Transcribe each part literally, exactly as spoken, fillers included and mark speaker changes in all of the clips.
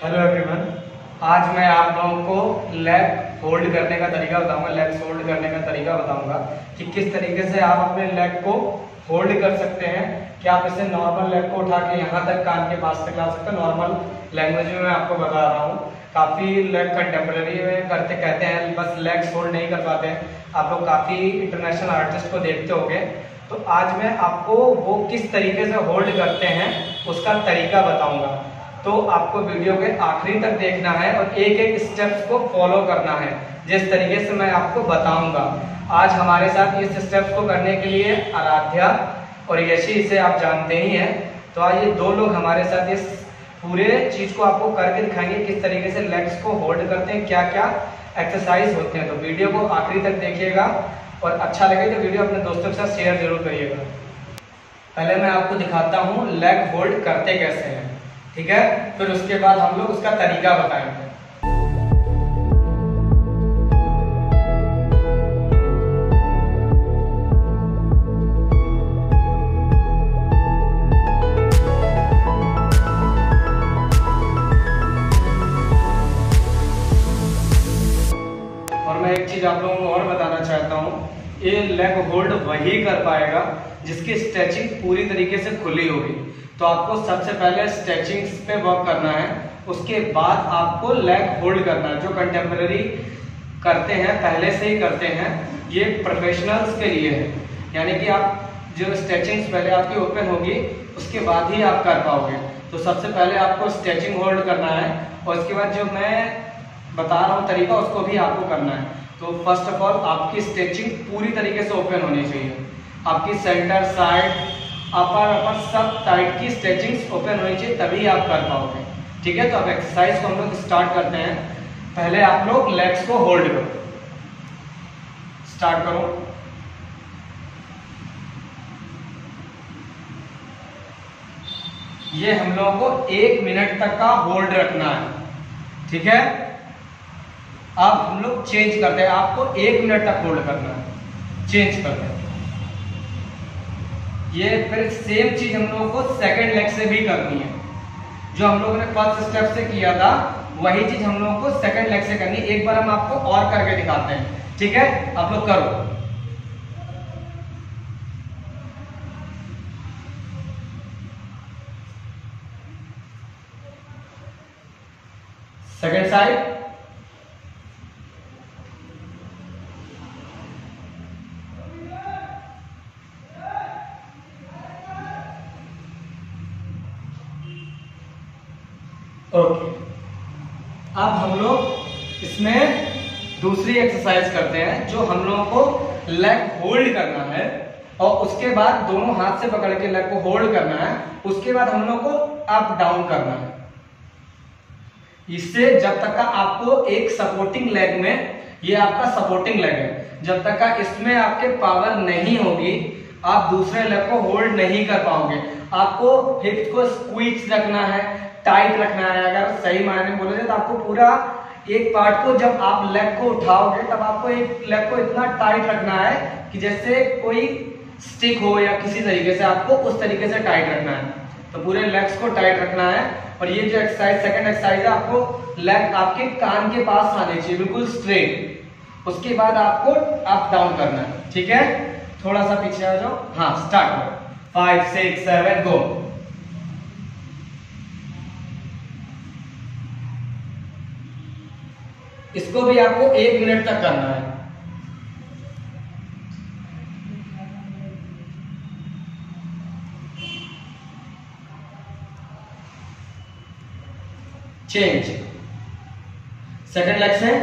Speaker 1: Hello everyone, आज मैं आप लोगों को लेग होल्ड करने का तरीका बताऊंगा, लेग्स होल्ड करने का तरीका बताऊंगा कि किस तरीके से आप अपने लेग को होल्ड कर सकते हैं। कि आप इसे नॉर्मल लेग को उठा के यहाँ तक कान के पास तक ला सकते हैं। नॉर्मल लैंग्वेज में मैं आपको बता रहा हूँ। काफ़ी लेग कंटेम्प्रेरी में करते कहते हैं बस लेग्स होल्ड नहीं कर पाते हैं। आप लोग काफ़ी इंटरनेशनल आर्टिस्ट को देखते होंगे। तो आज मैं आपको वो किस तरीके से होल्ड करते हैं उसका तरीका बताऊंगा। तो आपको वीडियो के आखिरी तक देखना है और एक एक स्टेप्स को फॉलो करना है जिस तरीके से मैं आपको बताऊंगा। आज हमारे साथ इस स्टेप्स को करने के लिए आराध्या और यशी, इसे आप जानते ही हैं। तो आज ये दो लोग हमारे साथ इस पूरे चीज को आपको करके दिखाएंगे किस तरीके से लेग्स को होल्ड करते हैं, क्या क्या एक्सरसाइज होते हैं। तो वीडियो को आखिरी तक देखिएगा और अच्छा लगे तो वीडियो अपने दोस्तों के साथ शेयर जरूर करिएगा। पहले मैं आपको दिखाता हूँ लेग होल्ड करते कैसे हैं, ठीक है। फिर उसके बाद हम लोग उसका तरीका बताएंगे। और मैं एक चीज आप लोगों को और बताना चाहता हूँ, ये लेग होल्ड वही कर पाएगा जिसकी स्ट्रेचिंग पूरी तरीके से खुली होगी। तो आपको सबसे पहले स्ट्रेचिंग्स पे वर्क करना है, उसके बाद आपको लेग होल्ड करना है। जो कंटेम्प्रेरी करते हैं पहले से ही करते हैं, ये प्रोफेशनल्स के लिए है। यानी कि आप जो स्ट्रेचिंग्स पहले आपकी ओपन होगी उसके बाद ही आप कर पाओगे। तो सबसे पहले आपको स्ट्रेचिंग होल्ड करना है और उसके बाद जो मैं बता रहा हूँ तरीका उसको भी आपको करना है। तो फर्स्ट ऑफ ऑल आपकी स्ट्रेचिंग पूरी तरीके से ओपन होनी चाहिए। आपकी सेंटर, साइड, अपर अपर सब टाइट की स्ट्रेचिंग्स ओपन होनी चाहिए, तभी आप कर पाओगे, ठीक है। तो अब एक्सरसाइज को हम लोग स्टार्ट करते हैं। पहले आप लोग लेग्स को होल्ड करो, स्टार्ट करो। ये हम लोगों को एक मिनट तक का होल्ड रखना है, ठीक है। अब हम लोग चेंज करते हैं, आपको एक मिनट तक होल्ड करना है, चेंज करते हैं। ये फिर सेम चीज हम लोगों को सेकंड लेग से भी करनी है। जो हम लोगों ने फर्स्ट स्टेप से किया था वही चीज हम लोगों को सेकंड लेग से करनी है। एक बार हम आपको और करके दिखाते हैं, ठीक है। आप लोग करो। Second side, okay. अब हम लोग इसमें दूसरी एक्सरसाइज करते हैं जो हम लोगों को लेग होल्ड करना है और उसके बाद दोनों हाथ से पकड़ के लेग को होल्ड करना है। उसके बाद हम लोग को अप डाउन करना है। इससे जब तक का आपको एक सपोर्टिंग लेग में, ये आपका सपोर्टिंग लेग है, जब तक का इसमें आपके पावर नहीं होगी आप दूसरे लेग को होल्ड नहीं कर पाओगे। आपको हिप्स को स्क्वीज रखना है, टाइट रखना है। अगर सही मायने में बोले तो आपको पूरा एक पार्ट को जब आप लेग को उठाओगे तब आपको एक लेग को इतना टाइट रखना है कि जैसे कोई स्टिक हो या किसी तरीके से आपको उस तरीके से टाइट रखना है। तो पूरे लेग्स को टाइट रखना है। और ये जो एक्सरसाइज सेकंड एक्सरसाइज है, आपको लेग आपके कान के पास आने चाहिए, बिल्कुल स्ट्रेट। उसके बाद आपको अप डाउन करना है, ठीक है। थोड़ा सा पीछे आ जाओ। हाँ, स्टार्ट करो। Five six seven go. इसको भी आपको एक मिनट तक करना है। चेंज, सेकंड लेग से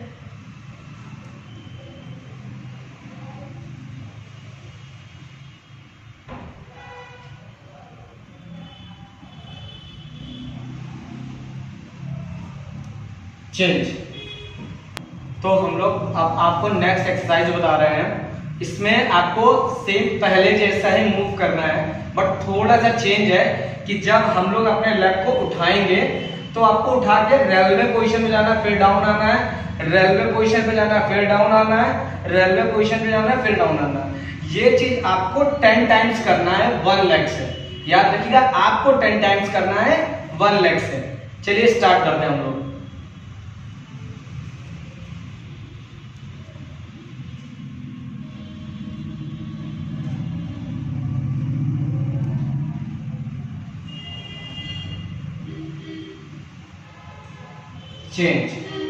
Speaker 1: चेंज। तो हम लोग अब आपको नेक्स्ट एक्सरसाइज बता रहे हैं। इसमें आपको सेम पहले जैसा ही मूव करना है, बट थोड़ा सा चेंज है कि जब हम लोग अपने लेग को उठाएंगे तो आपको उठा के रेलवे पोजीशन में जाना, फिर डाउन आना है, रेलवे पोजीशन पे जाना, फिर डाउन आना है, रेलवे पोजीशन पे जाना है, फिर डाउन आना है। ये चीज आपको टेन टाइम्स करना है वन लेग से। याद रखिएगा, आपको टेन टाइम्स करना है वन लेग से। चलिए स्टार्ट करते हैं हम लोग। चेंज।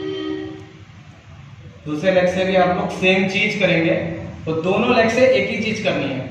Speaker 1: दूसरे लेग से भी आप लोग सेम चीज करेंगे, तो दोनों लेग से एक ही चीज करनी है।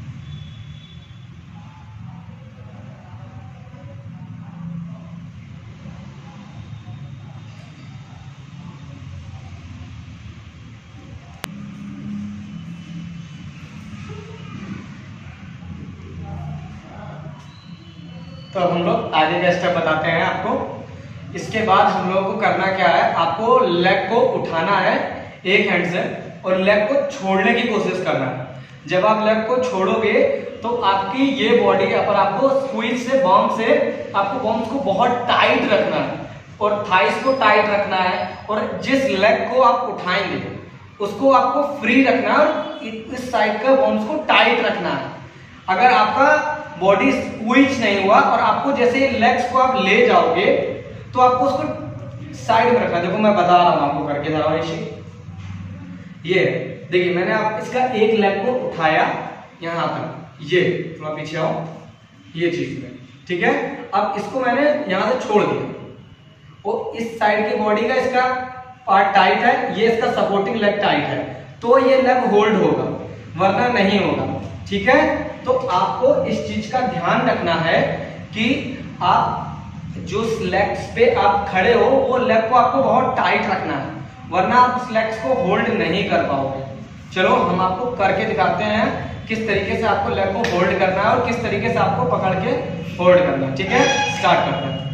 Speaker 1: तो अब हम लोग आगे का स्टेप बताते हैं आपको। इसके बाद हम लोगों को करना क्या है, आपको लेग को उठाना है एक हैंड से और लेग को छोड़ने की कोशिश करना है। जब आप लेग को छोड़ोगे तो आपकी ये बॉडी पर आपको स्क्वीज से बॉम्ब से आपको बॉम्ब को बहुत टाइट रखना है और थाइस को टाइट रखना है, और जिस लेग को आप उठाएंगे उसको आपको फ्री रखना है और इस साइड का बॉम्ब को टाइट रखना है। अगर आपका बॉडी स्क्वीज नहीं हुआ और आपको जैसे लेग्स को आप ले जाओगे तो आपको उसको साइड में रखना। देखो मैं बता रहा हूं आपको करके जरा, ये देखिए मैंने आप इसका एक लेग को उठाया यहां तक, ये थोड़ा पीछे आओ, ये चीज में ठीक है। अब इसको मैंने यहां से छोड़ दिया और इस साइड की बॉडी का इसका पार्ट टाइट है, ये इसका सपोर्टिंग लेग टाइट है, तो ये लेग होल्ड होगा वरना नहीं होगा। ठीक है, तो आपको इस चीज का ध्यान रखना है कि आप जो लेग्स पे आप खड़े हो वो लेग को आपको बहुत टाइट रखना है, वरना आप उस लेग्स को होल्ड नहीं कर पाओगे। चलो हम आपको करके दिखाते हैं किस तरीके से आपको लेग को होल्ड करना है और किस तरीके से आपको पकड़ के होल्ड करना है। ठीक है, स्टार्ट करते हैं।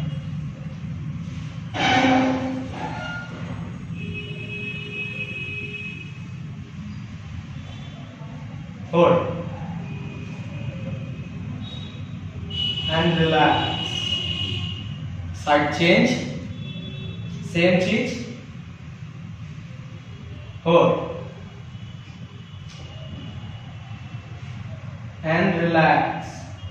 Speaker 1: Hold and relax. Side change, same चीज, होल्ड एंड रिलैक्स।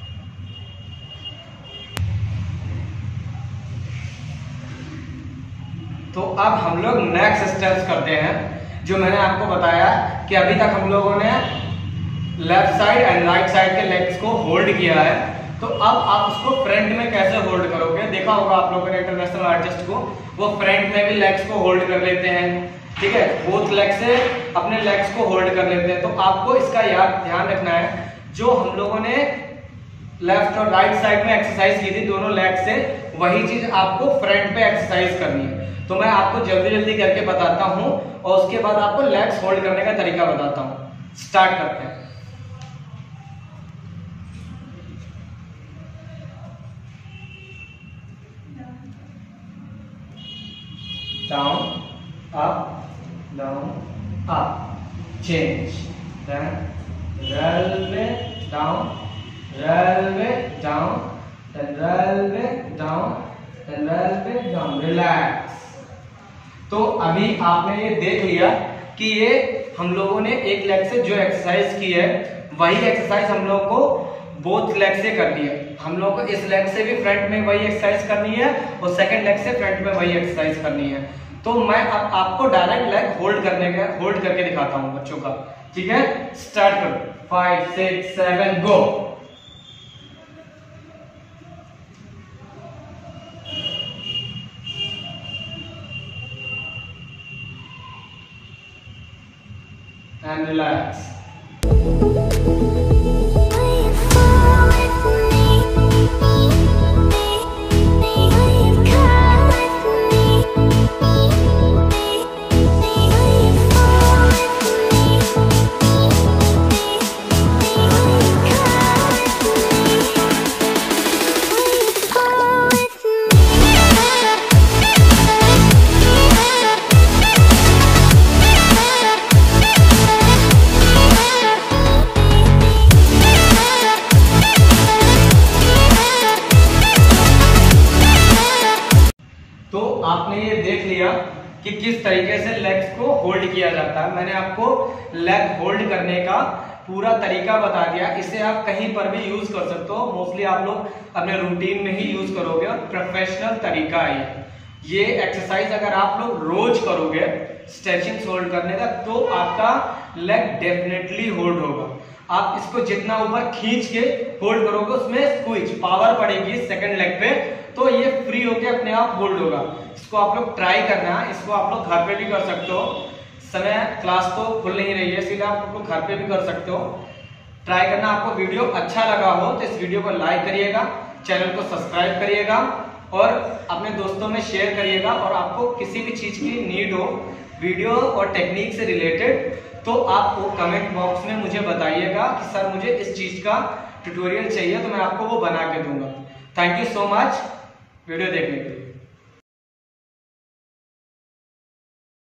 Speaker 1: तो अब हम लोग नेक्स्ट स्टेप्स करते हैं जो मैंने आपको बताया कि अभी तक हम लोगों ने left side and right side के लेग्स को होल्ड किया है, तो अब आप उसको फ्रंट में कैसे होल्ड करोगे। देखा होगा आप लोगों ने इंटरनेशनल आर्टिस्ट को, वो फ्रंट में भी लेग्स को होल्ड कर लेते हैं। ठीक है, बोथ लेग से अपने लेग्स को होल्ड कर लेते हैं। तो आपको इसका याद ध्यान रखना है, जो हम लोगों ने लेफ्ट और राइट साइड में एक्सरसाइज की थी दोनों लेग से, वही चीज आपको फ्रंट पे एक्सरसाइज करनी है। तो मैं आपको जल्दी जल्दी करके बताता हूं और उसके बाद आपको लेग्स होल्ड करने का तरीका बताता हूं। स्टार्ट करते हैं। Down, up, down, up, change, then railway, down, railway, down, then railway, down, then railway, down, relax। तो अभी आपने ये देख लिया कि ये हम लोगों ने एक लेग से जो एक्सरसाइज की है वही एक्सरसाइज हम लोगों को बोथ लेग से करनी है। हम लोग को इस लेग से भी फ्रंट में वही एक्सरसाइज करनी है और सेकंड लेग से फ्रंट में वही एक्सरसाइज करनी है। तो मैं अब आपको डायरेक्ट लेग होल्ड करने का होल्ड करके दिखाता हूं बच्चों का। ठीक है, स्टार्ट करो। Five six seven go. And relax. आपने ये देख लिया कि किस तरीके से लेग्स को होल्ड किया जाता है। मैंने आपको लेग होल्ड करने का पूरा तरीका बता दिया। इसे आप कहीं पर भी यूज कर सकते हो, मोस्टली आप लोग अपने रूटीन में ही यूज करोगे और प्रोफेशनल तरीका है ये। एक्सरसाइज अगर आप लोग रोज करोगे स्ट्रेचिंग होल्ड करने का, तो आपका लेग डेफिनेटली होल्ड होगा। आप इसको जितना ऊपर खींच के होल्ड करोगे उसमें स्क्वीज पावर पड़ेगी सेकंड लेग पे, तो ये फ्री होके अपने आप होल्ड होगा। इसको आप लोग ट्राई करना है। इसको आप लोग घर पे भी कर सकते हो, समय क्लास तो खुल नहीं रही है इसलिए आप लोग घर पे भी कर सकते हो। ट्राई करना। आपको वीडियो अच्छा लगा हो तो इस वीडियो को लाइक करिएगा, चैनल को सब्सक्राइब करिएगा और अपने दोस्तों में शेयर करिएगा। और आपको किसी भी चीज की नीड हो वीडियो और टेक्निक से रिलेटेड, तो आप वो कमेंट बॉक्स में मुझे बताइएगा कि सर मुझे इस चीज का ट्यूटोरियल चाहिए, तो मैं आपको वो बना के दूंगा। Thank you so much video देखने के लिए।